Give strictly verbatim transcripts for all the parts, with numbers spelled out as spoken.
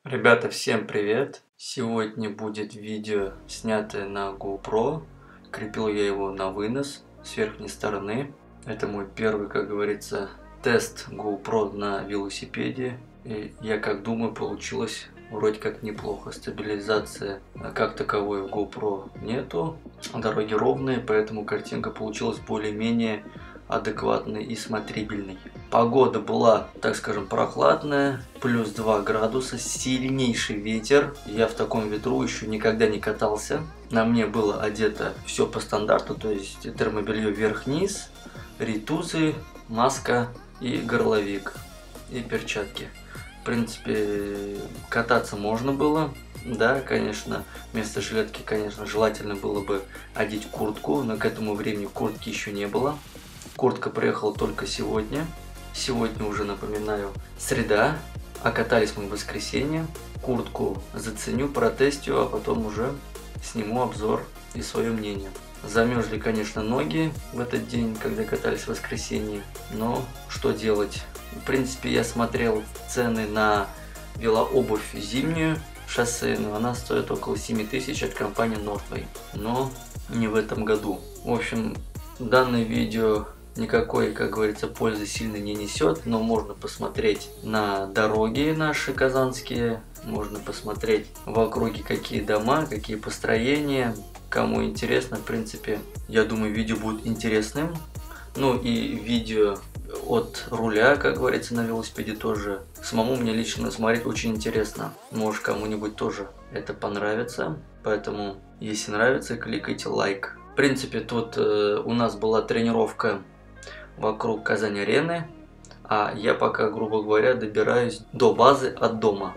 Ребята, всем привет! Сегодня будет видео, снятое на GoPro. Крепил я его на вынос с верхней стороны. Это мой первый, как говорится, тест GoPro на велосипеде. И я как думаю, получилось вроде как неплохо. Стабилизация как таковой в GoPro нету. Дороги ровные, поэтому картинка получилась более-менее адекватной и смотрибельной. Погода была, так скажем, прохладная, плюс два градуса, сильнейший ветер. Я в таком ветру еще никогда не катался. На мне было одето все по стандарту, то есть термобелье вверх-вниз, ритузы, маска и горловик, и перчатки. В принципе, кататься можно было. Да, конечно, вместо жилетки, конечно, желательно было бы одеть куртку, но к этому времени куртки еще не было. Куртка приехала только сегодня. Сегодня уже, напоминаю, среда, а катались мы в воскресенье. Куртку заценю, протестю, а потом уже сниму обзор и свое мнение. Замерзли, конечно, ноги в этот день, когда катались в воскресенье, но что делать? В принципе, я смотрел цены на велообувь зимнюю, шоссейную, она стоит около семи тысяч от компании Nordway, но не в этом году. В общем, данное видео никакой, как говорится, пользы сильно не несет, но можно посмотреть на дороги наши казанские, можно посмотреть в округе какие дома, какие построения. Кому интересно, в принципе, я думаю, видео будет интересным. Ну и видео от руля, как говорится, на велосипеде тоже. Самому мне лично смотреть очень интересно. Может, кому-нибудь тоже это понравится. Поэтому, если нравится, кликайте лайк. В принципе, тут э, у нас была тренировка вокруг Казань-арены, а я пока, грубо говоря, добираюсь до базы от дома.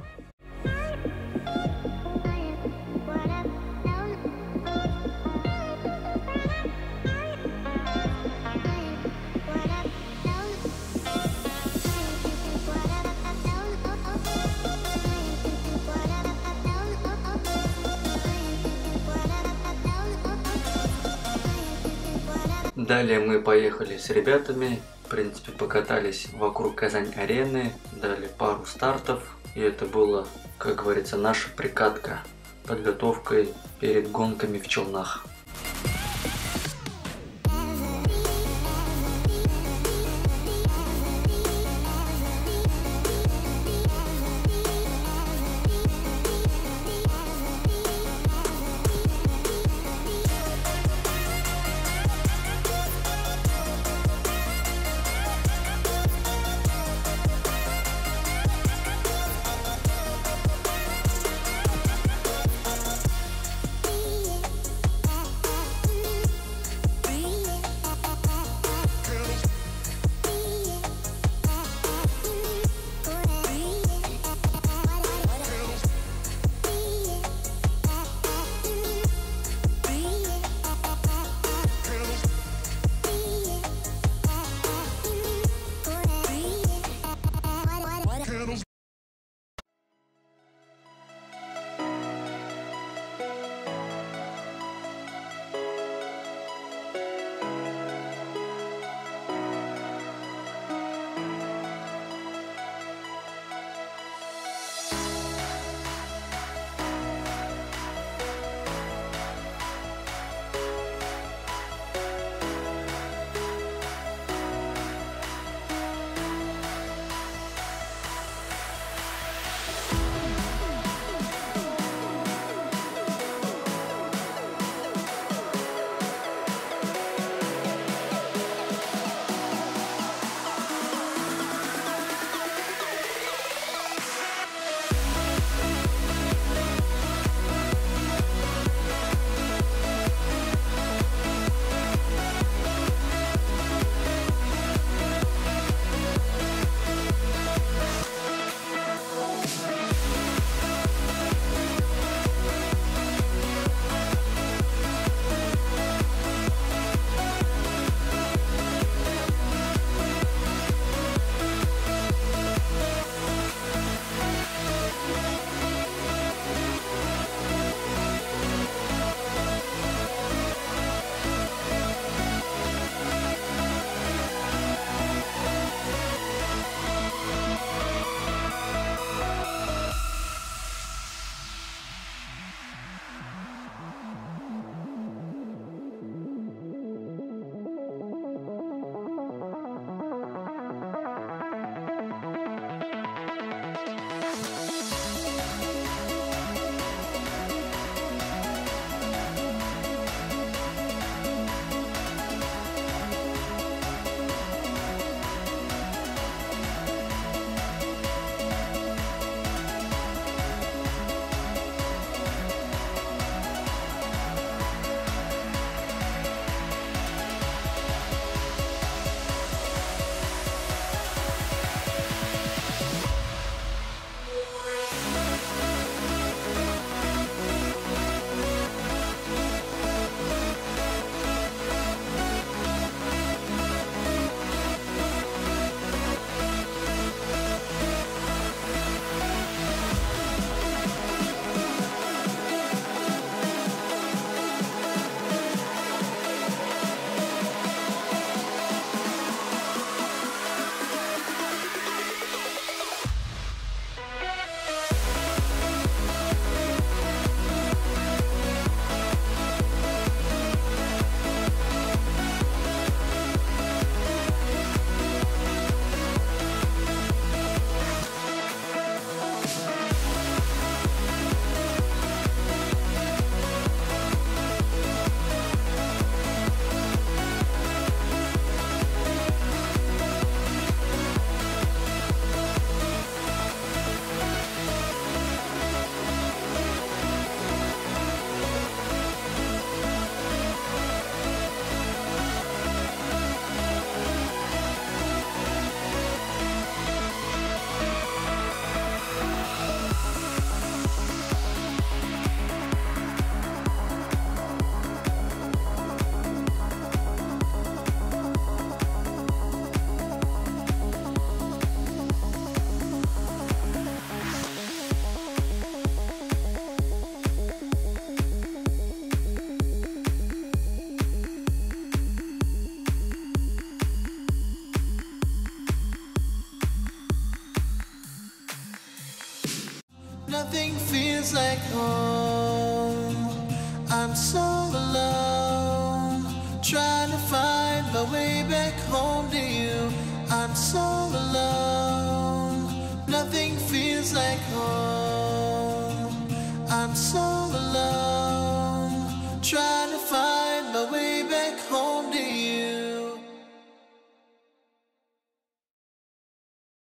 Далее мы поехали с ребятами, в принципе, покатались вокруг Казань-арены, дали пару стартов, и это было, как говорится, наша прикатка, подготовкой перед гонками в Челнах. Nothing feels like home. I'm so alone, trying to find my way back home to you. I'm so